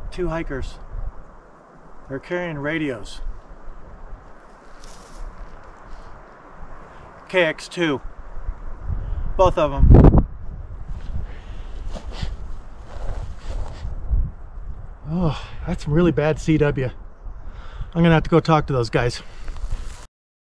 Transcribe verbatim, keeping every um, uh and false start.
Two hikers. They're carrying radios. K X two. Both of them. Oh, that's really bad C W. I'm gonna have to go talk to those guys.